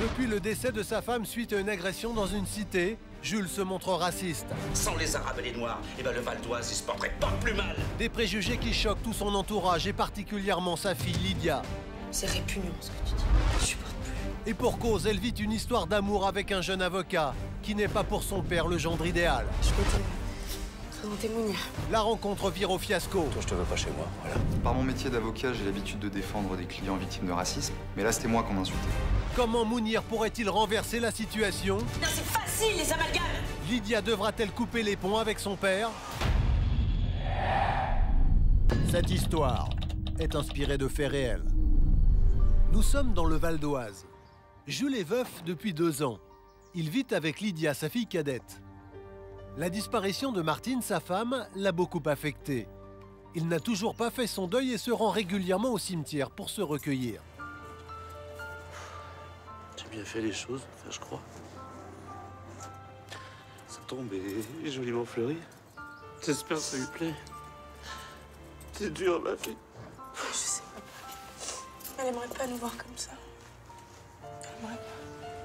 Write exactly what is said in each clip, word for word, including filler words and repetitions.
Depuis le décès de sa femme suite à une agression dans une cité, Jules se montre raciste. Sans les Arabes et les Noirs, eh ben le Val d'Oise, il se porterait pas plus mal. Des préjugés qui choquent tout son entourage et particulièrement sa fille Lydia. C'est répugnant ce que tu dis. Je supporte plus. Et pour cause, elle vit une histoire d'amour avec un jeune avocat qui n'est pas pour son père le gendre idéal. Je peux te présenter Mounir. La rencontre vire au fiasco. Toi, je te veux pas chez moi, voilà. Par mon métier d'avocat, j'ai l'habitude de défendre des clients victimes de racisme. Mais là, c'était moi qu'on insultait. Comment Mounir pourrait-il renverser la situation? Non, c'est facile, les amalgames. Lydia devra-t-elle couper les ponts avec son père? Cette histoire est inspirée de faits réels. Nous sommes dans le Val d'Oise. Jules est veuf depuis deux ans. Il vit avec Lydia, sa fille cadette. La disparition de Martine, sa femme, l'a beaucoup affecté. Il n'a toujours pas fait son deuil et se rend régulièrement au cimetière pour se recueillir. J'ai bien fait les choses, enfin je crois. Ça tombe et joliment fleuri. J'espère que ça lui plaît. C'est dur, ma fille. Je sais pas. Elle aimerait pas nous voir comme ça. Elle aimerait pas.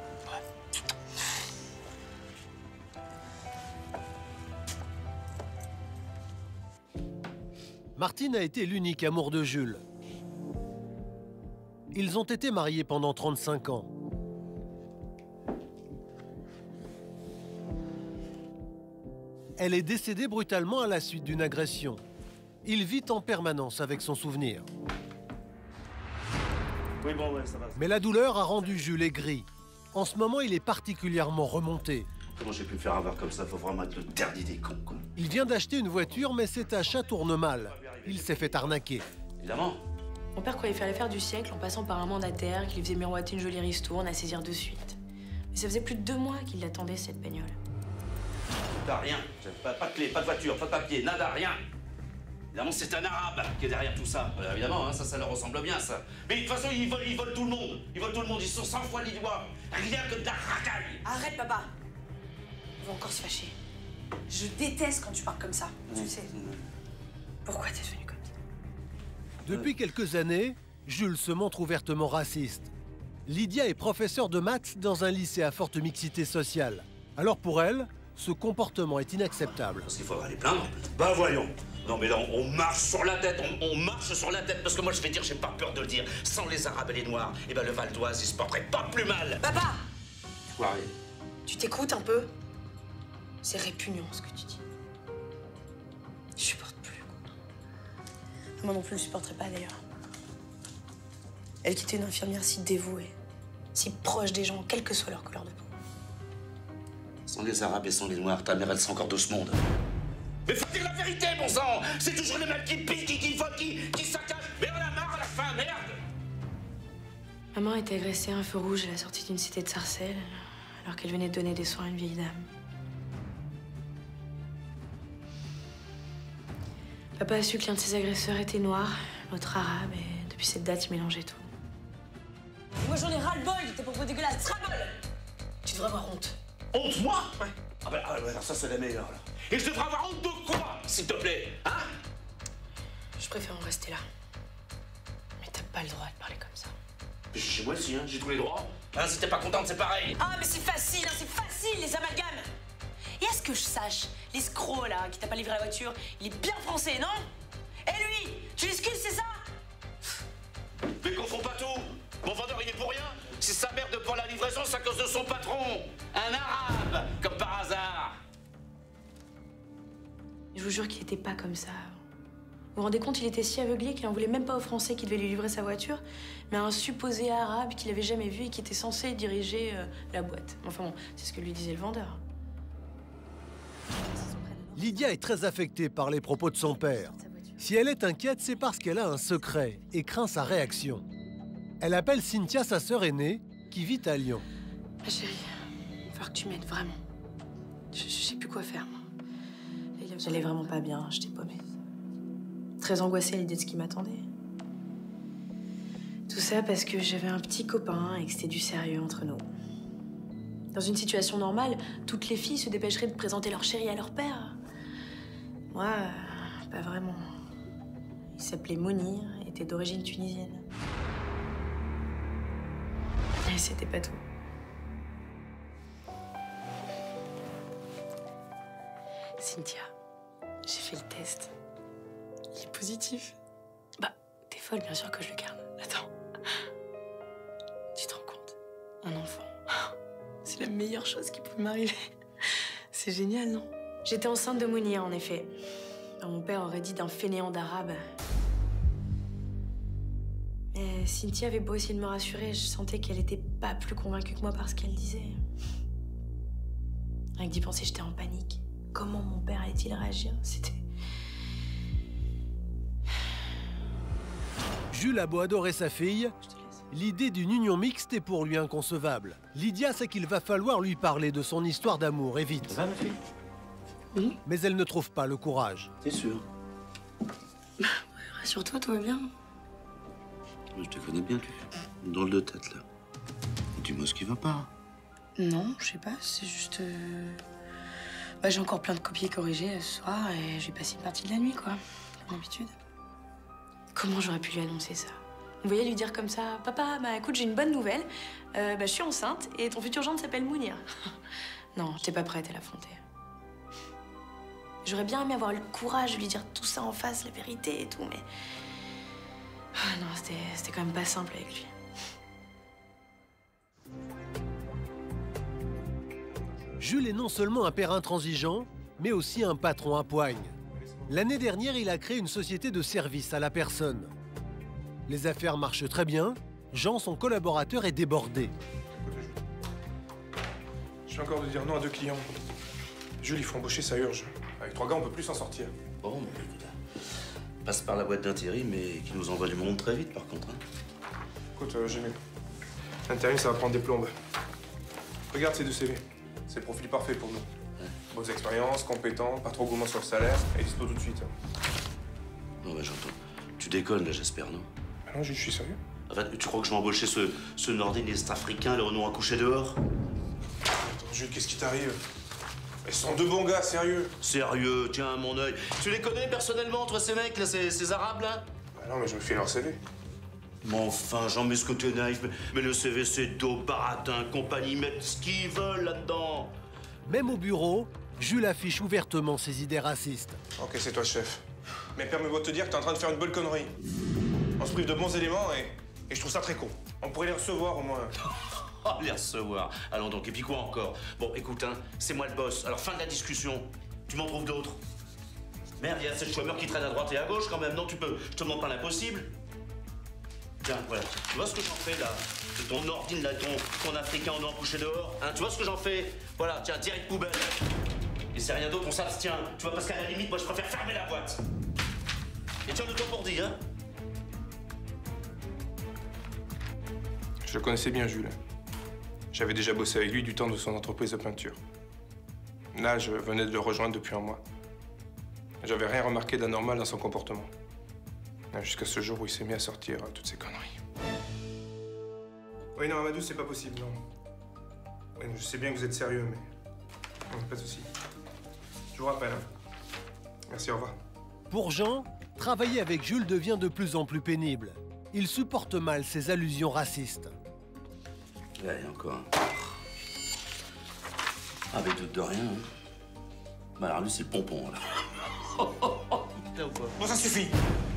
Martine a été l'unique amour de Jules. Ils ont été mariés pendant trente-cinq ans. Elle est décédée brutalement à la suite d'une agression. Il vit en permanence avec son souvenir. Oui, bon, ouais, ça va. Mais la douleur a rendu Jules aigri. En ce moment, il est particulièrement remonté. Comment j'ai pu me faire avoir comme ça? Faut vraiment être le dernier des cons, quoi. Il vient d'acheter une voiture, mais cet achat tourne mal. Il s'est fait arnaquer. Évidemment. Mon père croyait faire l'affaire du siècle en passant par un mandataire qui lui faisait miroiter une jolie ristourne à saisir de suite. Mais ça faisait plus de deux mois qu'il l'attendait, cette bagnole. T'as rien. Pas, pas de clé, pas de voiture, pas de papier, nada, rien. Évidemment, c'est un arabe qui est derrière tout ça. Euh, évidemment, hein, ça, ça leur ressemble bien, ça. Mais de toute façon, ils volent, ils volent tout le monde. Ils volent tout le monde, ils sont cent fois les doigts. Rien que de la racaille. Arrête, papa. On va encore se fâcher. Je déteste quand tu parles comme ça, tu le sais. Pourquoi t'es devenu comme ça? Depuis quelques années, Jules se montre ouvertement raciste. Lydia est professeure de maths dans un lycée à forte mixité sociale. Alors pour elle, ce comportement est inacceptable. Parce qu'il faudra les plaindre. Bah voyons. Non mais là, on, on marche sur la tête, on, on marche sur la tête. Parce que moi, je vais dire, j'ai pas peur de le dire. Sans les Arabes et les Noirs, eh ben le Val d'Oise, il se porterait pas plus mal. Papa! Foiré. Tu t'écoutes un peu? C'est répugnant ce que tu dis. Je supporte plus. Moi non plus, je supporterais pas d'ailleurs. Elle qui était une infirmière si dévouée, si proche des gens, quelle que soit leur couleur de peau. Sans les Arabes et sans les Noirs, ta mère, elle sent encore de ce monde. Mais faut dire la vérité, bon sang! C'est toujours les mêmes qui piquent, qui, qui volent, qui, qui saccagent. Mais on a marre à la fin, merde! Maman a été agressée à un feu rouge à la sortie d'une cité de Sarcelles, alors qu'elle venait de donner des soins à une vieille dame. Papa a su que l'un de ses agresseurs était noir, l'autre arabe, et depuis cette date, il mélangeait tout. Moi, j'en ai ras-le-bol de tes propos dégueulasses. Ras-le-bol! Tu devrais avoir honte. Honte, moi? Ouais. Ah ben, ah, ben ça, c'est la meilleure, là. Et je devrais avoir honte de quoi, s'il te plaît? Hein? Je préfère en rester là. Mais t'as pas le droit de parler comme ça. Mais chez moi aussi, hein, j'ai tous les droits. Hein, si t'es pas contente, c'est pareil. Ah, mais c'est facile, hein, c'est facile, les amalgames! Et est-ce que je sache, l'escroc, là, qui t'a pas livré la voiture, il est bien français, non? Et lui, tu l'excuses, c'est ça? Mais confonds pas tout. Mon vendeur, il est pour rien. Si sa mère ne prend la livraison, c'est à cause de son patron. Un arabe, comme par hasard. Je vous jure qu'il était pas comme ça. Vous vous rendez compte, il était si aveuglé qu'il en voulait même pas aux Français qui devaient lui livrer sa voiture, mais à un supposé arabe qu'il avait jamais vu et qui était censé diriger euh, la boîte. Enfin bon, c'est ce que lui disait le vendeur. Lydia est très affectée par les propos de son père. Si elle est inquiète, c'est parce qu'elle a un secret et craint sa réaction. Elle appelle Cynthia, sa sœur aînée, qui vit à Lyon. Ma chérie, il va falloir que tu m'aides, vraiment. Je, je sais plus quoi faire, moi. J'allais vraiment pas bien, j'étais paumée. Très angoissée à l'idée de ce qui m'attendait. Tout ça parce que j'avais un petit copain et que c'était du sérieux entre nous. Dans une situation normale, toutes les filles se dépêcheraient de présenter leur chéri à leur père. Moi, euh, pas vraiment. Il s'appelait Mounir et était d'origine tunisienne. Et c'était pas tout. Cynthia, j'ai fait le test. Il est positif. Bah, t'es folle, bien sûr que je le garde. Attends. Tu te rends compte? Un enfant. C'est la meilleure chose qui pouvait m'arriver. C'est génial, non? J'étais enceinte de Mounir, en effet. Mon père aurait dit d'un fainéant d'arabe. Mais Cynthia avait beau essayer de me rassurer, je sentais qu'elle était pas plus convaincue que moi par ce qu'elle disait. Rien que d'y penser, j'étais en panique. Comment mon père allait-il réagir? C'était... Jules a beau adorer sa fille, l'idée d'une union mixte est pour lui inconcevable. Lydia sait qu'il va falloir lui parler de son histoire d'amour, et vite. Ça va, ma fille? Oui. Mais elle ne trouve pas le courage. T'es sûr? Rassure-toi, tout va bien. Je te connais bien, tu es drôle de tête, là. Dis-moi ce qui va pas. Non, je sais pas, c'est juste... euh, Bah, j'ai encore plein de copier corrigés ce soir et j'ai passé une partie de la nuit, quoi. Comme d'habitude. Comment j'aurais pu lui annoncer ça? Vous voyez lui dire comme ça, papa, bah écoute, j'ai une bonne nouvelle. Euh, bah, je suis enceinte et ton futur gendre s'appelle Mounir. Non, j'étais pas prête à l'affronter. J'aurais bien aimé avoir le courage de lui dire tout ça en face, la vérité et tout, mais... Ah non, c'était quand même pas simple avec lui. Jules est non seulement un père intransigeant, mais aussi un patron à poigne. L'année dernière, il a créé une société de service à la personne. Les affaires marchent très bien. Jean, son collaborateur, est débordé. Je viens encore de dire non à deux clients. Jules, il faut embaucher, ça urge. Avec trois gars, on peut plus s'en sortir. Bon, bah, écoute, passe par la boîte d'intérim, mais qui nous envoie du monde très vite, par contre. Hein. Écoute, euh, j'ai mieux. L'intérim, ça va prendre des plombes. Regarde ces deux C V. C'est le profil parfait pour nous. Ouais. Bonnes expériences, compétents, pas trop gourmands sur le salaire, et dispo tout de suite. Non, bah, j'entends. Tu déconnes, là, j'espère, non? Ah non, Jules, je suis sérieux. En fait, tu crois que je vais embaucher ce, ce nordiste africain, le renom à coucher dehors? Attends, Jules, qu'est-ce qui t'arrive? Ils sont deux bons gars, sérieux. Sérieux, tiens, mon œil. Tu les connais personnellement, toi, ces mecs, là, ces, ces arabes, là? Bah non, mais je me fais leur C V. Mais enfin, Jean, mais ce que t'es naïf, mais, mais le C V, c'est dos, baratin, compagnie, ils mettent ce qu'ils veulent là-dedans. Même au bureau, Jules affiche ouvertement ses idées racistes. Ok, c'est toi, chef. Mais permets-moi de te dire que t'es en train de faire une bonne connerie. On se prive de bons éléments et, et je trouve ça très con. On pourrait les recevoir au moins. Oh, les recevoir. Allons donc, et puis quoi encore? Bon, écoute, hein, c'est moi le boss. Alors, fin de la discussion. Tu m'en trouves d'autres? Merde, il y a ces chômeurs qui traînent à droite et à gauche quand même. Non, tu peux. Je te demande pas l'impossible. Tiens, voilà. Tu vois ce que j'en fais, là? De ton ordine, là, ton, ton africain en couché dehors. Hein, tu vois ce que j'en fais? Voilà, tiens, direct poubelle. Et c'est rien d'autre, on s'abstient. Tu vois, parce qu'à la limite, moi, je préfère fermer la boîte. Et tiens le temps pour dire, hein? Je le connaissais bien, Jules. J'avais déjà bossé avec lui du temps de son entreprise de peinture. Là, je venais de le rejoindre depuis un mois. J'avais rien remarqué d'anormal dans son comportement. Jusqu'à ce jour où il s'est mis à sortir euh, toutes ces conneries. Oui, non, Amadou, c'est pas possible, non. Oui, je sais bien que vous êtes sérieux, mais... Non, pas de souci. Je vous rappelle, hein. Merci, au revoir. Pour Jean, travailler avec Jules devient de plus en plus pénible. Il supporte mal ses allusions racistes. Allez, encore un. Ah, mais doute de rien, hein. Bah alors lui, c'est le pompon, là. Bon, ça suffit.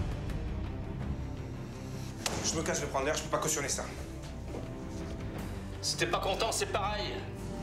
Je me casse, je vais prendre l'air, je peux pas cautionner ça. Si t'es pas content, c'est pareil.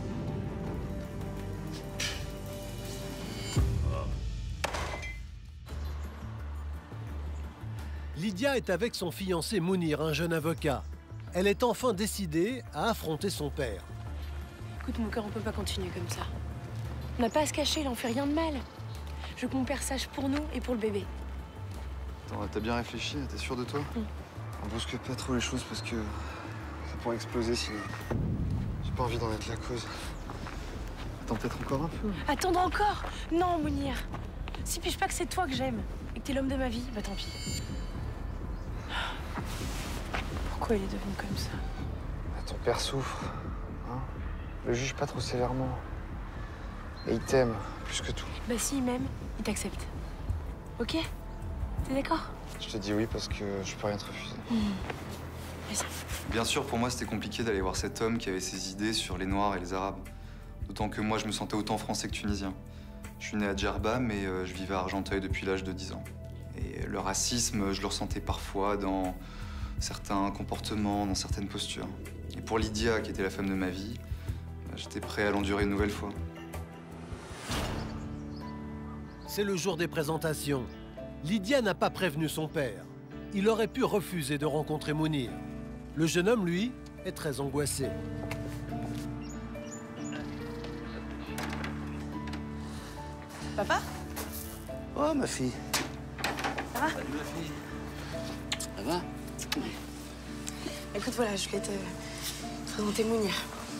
Lydia est avec son fiancé Mounir, un jeune avocat. Elle est enfin décidée à affronter son père. Écoute, mon cœur, on peut pas continuer comme ça. On n'a pas à se cacher, il en fait rien de mal. Je veux que mon père sache pour nous et pour le bébé. Attends, t'as bien réfléchi? T'es sûr de toi? Mm. On bouscule pas trop les choses parce que ça pourrait exploser sinon. J'ai pas envie d'en être la cause. Attends peut-être encore un peu. Attendre encore? Non, Mounir. Si puis-je pas que c'est toi que j'aime et que t'es l'homme de ma vie, bah tant pis. Pourquoi il est devenu comme ça? Bah, ton père souffre. Hein, le juge pas trop sévèrement. Et il t'aime, plus que tout. Bah si, il m'aime, il t'accepte. Ok? T'es d'accord? Je te dis oui parce que je peux rien te refuser. Mmh. Vas-y. Bien sûr, pour moi, c'était compliqué d'aller voir cet homme qui avait ses idées sur les Noirs et les Arabes. D'autant que moi, je me sentais autant français que tunisien. Je suis né à Djerba, mais euh, je vivais à Argenteuil depuis l'âge de dix ans. Et le racisme, je le ressentais parfois dans certains comportements, dans certaines postures. Et pour Lydia, qui était la femme de ma vie, bah, j'étais prêt à l'endurer une nouvelle fois. C'est le jour des présentations. Lydia n'a pas prévenu son père. Il aurait pu refuser de rencontrer Mounir. Le jeune homme, lui, est très angoissé. Papa? Oh, ma fille. Ça va? Salut, ma fille. Ça va? Écoute, voilà, je voulais te présenter Mounir.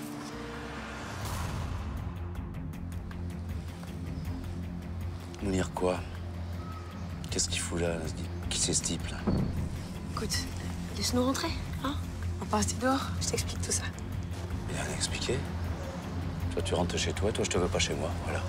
Mounir quoi? Qu'est-ce qu'il fout là? Qui c'est ce type, là? Écoute, laisse-nous rentrer, hein? On va pas rester dehors, je t'explique tout ça. Il a rien expliqué. Toi, tu rentres chez toi, toi, je te veux pas chez moi, voilà.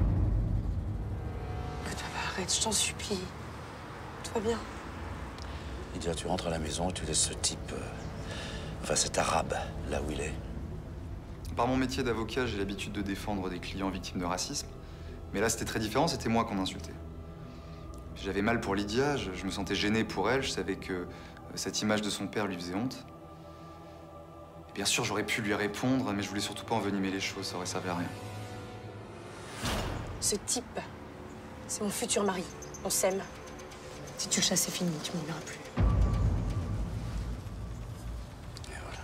Écoute, papa, arrête, je t'en supplie. Tout va bien. Lydia, tu rentres à la maison et tu laisses ce type... euh, Enfin, cet arabe, là où il est. Par mon métier d'avocat, j'ai l'habitude de défendre des clients victimes de racisme. Mais là, c'était très différent, c'était moi qu'on insultait. J'avais mal pour Lydia, je, je me sentais gêné pour elle, je savais que euh, cette image de son père lui faisait honte. Et bien sûr, j'aurais pu lui répondre, mais je voulais surtout pas envenimer les choses, ça aurait servi à rien. Ce type, c'est mon futur mari. On s'aime. Si tu le chasses, c'est fini, tu m'en verras plus. Et voilà.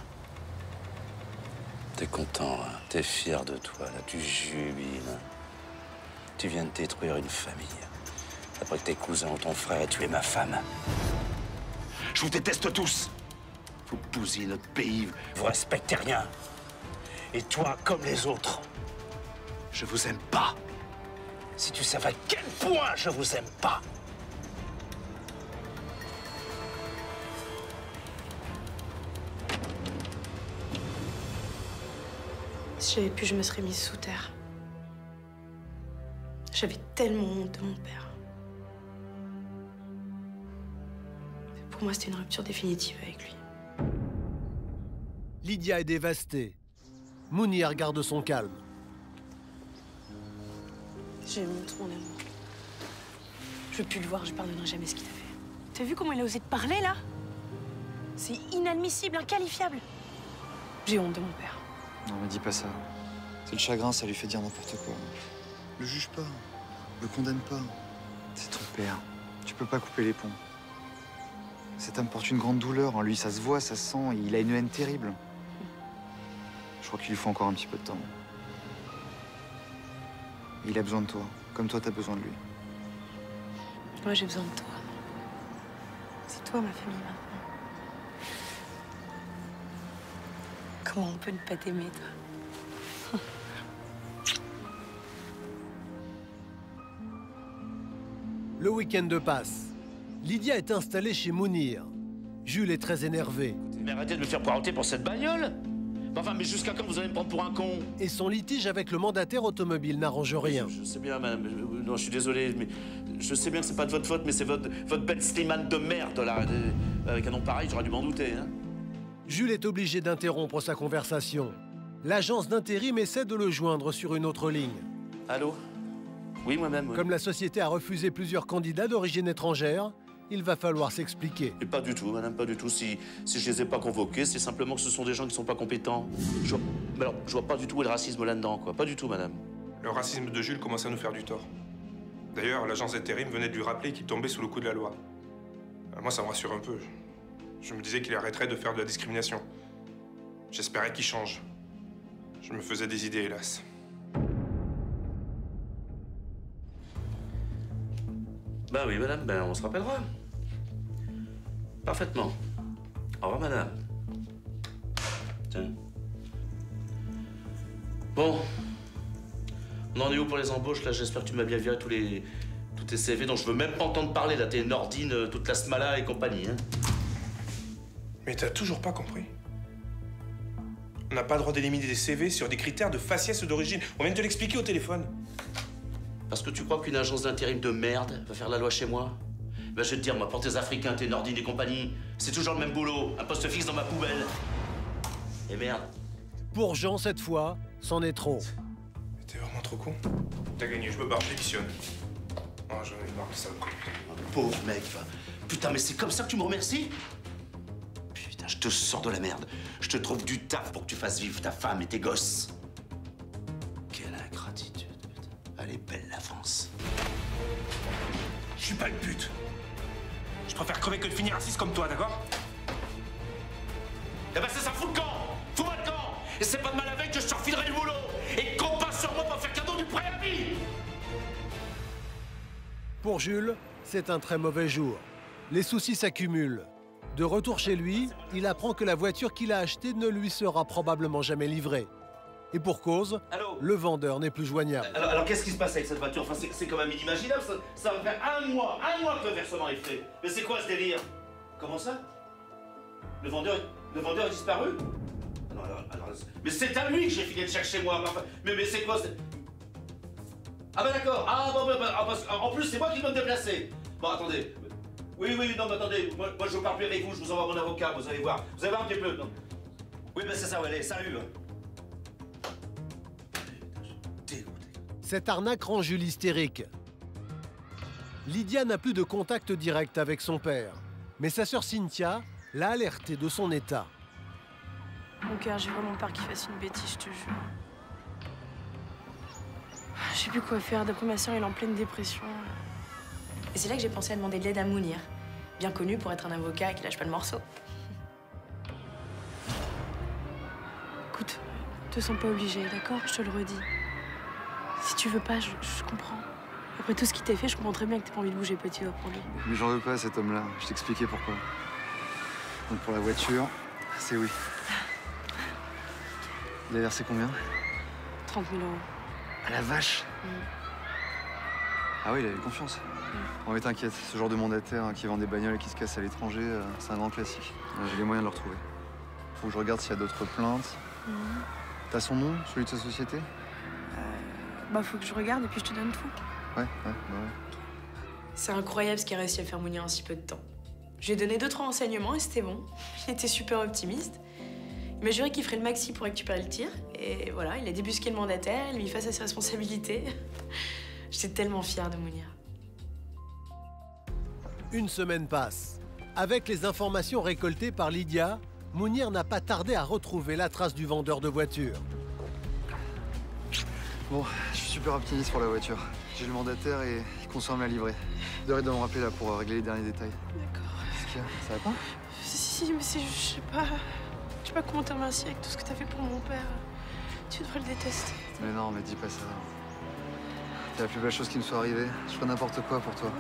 T'es content, hein? T'es fier de toi, là, tu jubiles. Hein? Tu viens de détruire une famille. Après que tes cousins ou ton frère aient tué ma femme. Je vous déteste tous. Vous bousillez notre pays, vous respectez rien. Et toi, comme les autres, je vous aime pas. Si tu savais à quel point je vous aime pas. Si j'avais pu, je me serais mise sous terre. J'avais tellement honte de mon père. Pour moi, c'était une rupture définitive avec lui. Lydia est dévastée. Mounir garde son calme. Je lui montre mon amour. Je veux plus le voir, je pardonnerai jamais ce qu'il a fait. T'as vu comment il a osé te parler, là? C'est inadmissible, inqualifiable. J'ai honte de mon père. Non, mais dis pas ça. C'est le chagrin, ça lui fait dire n'importe quoi. Le juge pas, le condamne pas. C'est ton père. Tu peux pas couper les ponts. Cet homme porte une grande douleur. En lui, ça se voit, ça se sent. Il a une haine terrible. Je crois qu'il lui faut encore un petit peu de temps. Il a besoin de toi, comme toi, t'as besoin de lui. Moi, j'ai besoin de toi. C'est toi, ma famille, maintenant. Comment on peut ne pas t'aimer, toi? Le week-end passe. Lydia est installée chez Mounir. Jules est très énervé. Mais arrêtez de me faire poireauter pour cette bagnole. Enfin, mais jusqu'à quand vous allez me prendre pour un con? Et son litige avec le mandataire automobile n'arrange rien. Je, je sais bien, madame. Je, non, je suis désolé, mais je sais bien que c'est pas de votre faute, mais c'est votre, votre bête Slimane de merde, là. Avec un nom pareil, j'aurais dû m'en douter, hein. Jules est obligé d'interrompre sa conversation. L'agence d'intérim essaie de le joindre sur une autre ligne. Allô? Oui, moi-même. Oui. Comme la société a refusé plusieurs candidats d'origine étrangère, il va falloir s'expliquer. Et pas du tout, madame, pas du tout. Si, si je les ai pas convoqués, c'est simplement que ce sont des gens qui sont pas compétents. Je vois, mais alors, je vois pas du tout où est le racisme là-dedans, quoi. Pas du tout, madame. Le racisme de Jules commence à nous faire du tort. D'ailleurs, l'agence d'intérim venait de lui rappeler qu'il tombait sous le coup de la loi. Moi, ça me rassure un peu. Je me disais qu'il arrêterait de faire de la discrimination. J'espérais qu'il change. Je me faisais des idées, hélas. Ben oui, madame, ben on se rappellera. Parfaitement. Au revoir, madame. Tiens. Bon. On en est où pour les embauches, là? J'espère que tu m'as bien viré tous les... tous tes C V dont je veux même pas entendre parler, là. T'es Nordine, toute la Smala et compagnie, hein. Mais t'as toujours pas compris? On n'a pas le droit d'éliminer des C V sur des critères de faciès d'origine. On vient de te l'expliquer au téléphone. Parce que tu crois qu'une agence d'intérim de merde va faire la loi chez moi? Ben, je vais te dire, moi, pour tes Africains, tes Nordines et compagnie, c'est toujours le même boulot. Un poste fixe dans ma poubelle. Et merde. Pour Jean, cette fois, c'en est trop. T'es vraiment trop trop con. T'as gagné, je me barre, je démissionne. Oh, j'en ai marre de ça. Oh, pauvre mec, va. Putain, mais c'est comme ça que tu me remercies? Putain, je te sors de la merde. Je te trouve du taf pour que tu fasses vivre ta femme et tes gosses. Quelle ingratitude, putain. Elle est belle, la France. Je suis pas une pute. Je préfère crever que de finir assise comme toi, d'accord? Eh ben c'est ça, fous le camp! Fous-moi le camp! Et c'est pas de mal avec que je te refilerai le boulot! Et compte pas sur moi pour faire cadeau du préavis! Pour Jules, c'est un très mauvais jour. Les soucis s'accumulent. De retour chez lui, il apprend que la voiture qu'il a achetée ne lui sera probablement jamais livrée. Et pour cause, Allô? le vendeur n'est plus joignable. Alors, alors qu'est-ce qui se passe avec cette voiture? Enfin, c'est quand même inimaginable. Ça, ça va faire un mois, un mois que le versement est fait. Mais c'est quoi ce délire? Comment ça? Le vendeur, le vendeur est disparu? Non, alors, alors, mais c'est à lui que j'ai filé le chèque chez moi. Enfin, mais mais c'est quoi? Ah bah d'accord. Ah bon, bah, bah, bah, en plus c'est moi qui dois me déplacer. Bon, attendez. Oui, oui, non, mais attendez. Moi, moi je parle plus avec vous. Je vous envoie mon avocat. Vous allez voir. Vous allez voir un petit peu. Non. Oui, bah c'est ça. Ouais, allez, salut. Cette arnaque rend Jules hystérique. Lydia n'a plus de contact direct avec son père. Mais sa sœur Cynthia l'a alertée de son état. Mon cœur, j'ai vraiment peur qu'il fasse une bêtise, je te jure. Je sais plus quoi faire. D'après ma sœur, elle est en pleine dépression. Et c'est là que j'ai pensé à demander de l'aide à Mounir, bien connu pour être un avocat qui lâche pas le morceau. Écoute, te sens pas obligée, d'accord? Je te le redis. Si tu veux pas, je, je comprends. Après tout ce qu'il t'a fait, je comprends très bien que t'aies pas envie de bouger petit doigt pour lui. Mais j'en veux pas à cet homme-là. Je t'expliquais pourquoi. Donc pour la voiture, c'est oui. Il a versé combien? trente mille euros. Ah la vache! Mm. Ah oui, il avait confiance. Mm. Bon mais t'inquiète, ce genre de mandataire hein, qui vend des bagnoles et qui se casse à l'étranger, euh, c'est un grand classique. Euh, J'ai les moyens de le retrouver. Faut que je regarde s'il y a d'autres plaintes. Mm. T'as son nom, celui de sa société? Euh, bah faut que je regarde et puis je te donne tout. Ouais, ouais, bah ouais. C'est incroyable ce qu'il a réussi à faire Mounir en si peu de temps. Je lui ai donné deux, trois renseignements et c'était bon. Il était super optimiste. Il m'a juré qu'il ferait le maxi pour récupérer le tir. Et voilà, il a débusqué le mandataire, il lui face à ses responsabilités. J'étais tellement fière de Mounir. Une semaine passe. Avec les informations récoltées par Lydia, Mounir n'a pas tardé à retrouver la trace du vendeur de voitures. Bon, je suis super optimiste pour la voiture. J'ai le mandataire et il consomme la livrée. Doré doit me rappeler là pour régler les derniers détails. D'accord. Qu'est-ce qu'il y a? Ça va pas? Si, si, mais c'est juste, je sais pas... Je sais pas comment te remercier avec tout ce que t'as fait pour mon père. Tu devrais le détester. Mais non, mais dis pas ça. C'est la plus belle chose qui me soit arrivée. Je ferais n'importe quoi pour toi.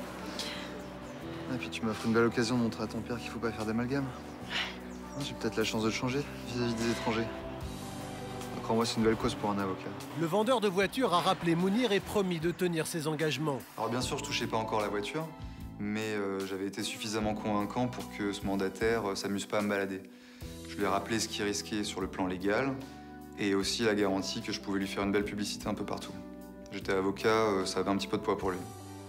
Et puis tu m'offres une belle occasion de montrer à ton père qu'il faut pas faire d'amalgame. J'ai peut-être la chance de te changer vis-à-vis des étrangers. Crois-moi, c'est une belle cause pour un avocat. Le vendeur de voitures a rappelé Mounir et promis de tenir ses engagements. Alors bien sûr, je touchais pas encore la voiture, mais euh, j'avais été suffisamment convaincant pour que ce mandataire euh, s'amuse pas à me balader. Je lui ai rappelé ce qu'il risquait sur le plan légal et aussi la garantie que je pouvais lui faire une belle publicité un peu partout. J'étais avocat, euh, ça avait un petit peu de poids pour lui.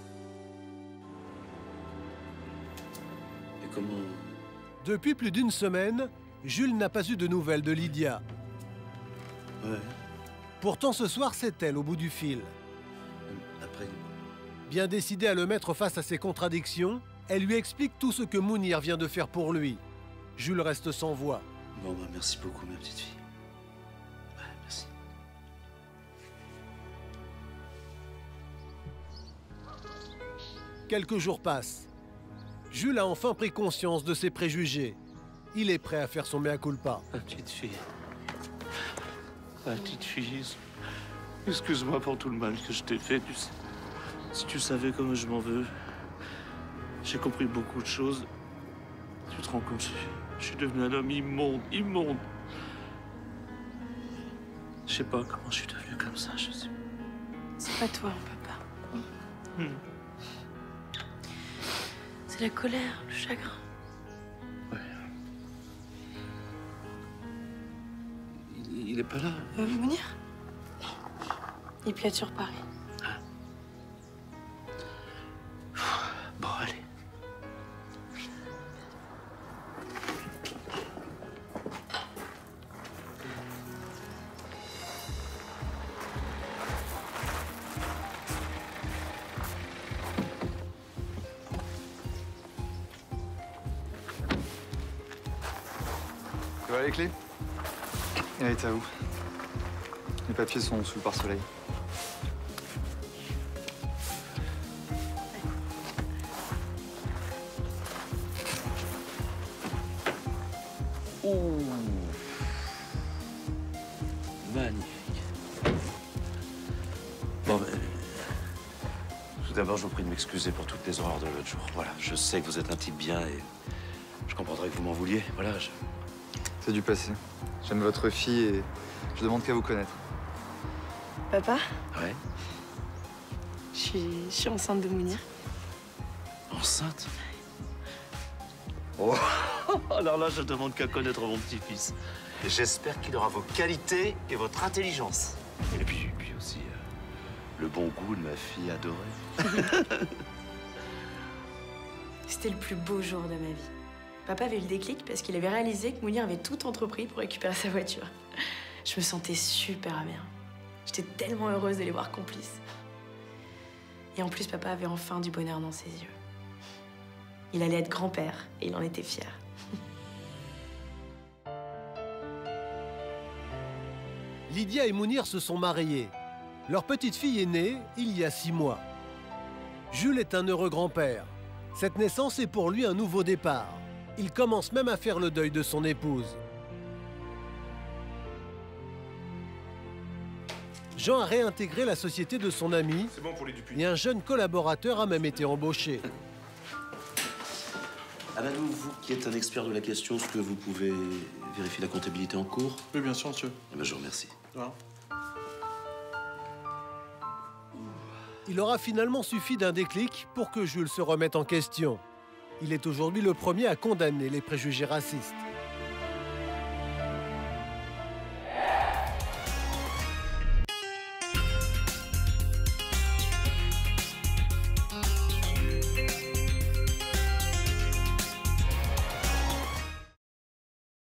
Et comment... Depuis plus d'une semaine, Jules n'a pas eu de nouvelles de Lydia. Ouais. Pourtant, ce soir, c'est elle au bout du fil. Après... Bien décidée à le mettre face à ses contradictions, elle lui explique tout ce que Mounir vient de faire pour lui. Jules reste sans voix. Bon, bah merci beaucoup, ma petite fille. Ouais, merci. Quelques jours passent. Jules a enfin pris conscience de ses préjugés. Il est prêt à faire son mea culpa. Ma petite fille. Ma petite fille. Excuse-moi pour tout le mal que je t'ai fait. Tu sais, si tu savais comme je m'en veux, j'ai compris beaucoup de choses. Tu te rends compte, je, je suis devenu un homme immonde, immonde. Je sais pas comment je suis devenu comme ça, je sais. C'est pas toi, papa. Hmm. C'est la colère, le chagrin. Ouais. Il, il est pas là. Euh, Mounir? Il plaide sur Paris. Ah. Bon, allez. Voilà les clés. Elle est à vous. Les papiers sont sous le pare-soleil. Ouh. Magnifique. Bon, ben, tout d'abord, je vous prie de m'excuser pour toutes les horreurs de l'autre jour. Voilà, je sais que vous êtes un type bien et je comprendrais que vous m'en vouliez. Voilà, je... C'est du passé. J'aime votre fille et je demande qu'à vous connaître. Papa, Ouais. je suis, je suis enceinte de Mounir. Enceinte? Oh, alors là, je demande qu'à connaître mon petit-fils. J'espère qu'il aura vos qualités et votre intelligence. Et puis, puis aussi, euh, le bon goût de ma fille adorée. C'était le plus beau jour de ma vie. Papa avait eu le déclic parce qu'il avait réalisé que Mounir avait tout entrepris pour récupérer sa voiture. Je me sentais super bien. J'étais tellement heureuse de les voir complices. Et en plus, papa avait enfin du bonheur dans ses yeux. Il allait être grand-père et il en était fier. Lydia et Mounir se sont mariés. Leur petite fille est née il y a six mois. Jules est un heureux grand-père. Cette naissance est pour lui un nouveau départ. Il commence même à faire le deuil de son épouse. Jean a réintégré la société de son ami C'est bon pour les Dupuis. et un jeune collaborateur a même été embauché. Amadou, vous qui êtes un expert de la question, est-ce que vous pouvez vérifier la comptabilité en cours? Oui, bien sûr, monsieur. Eh ben, je vous remercie. Voilà. Il aura finalement suffi d'un déclic pour que Jules se remette en question. Il est aujourd'hui le premier à condamner les préjugés racistes.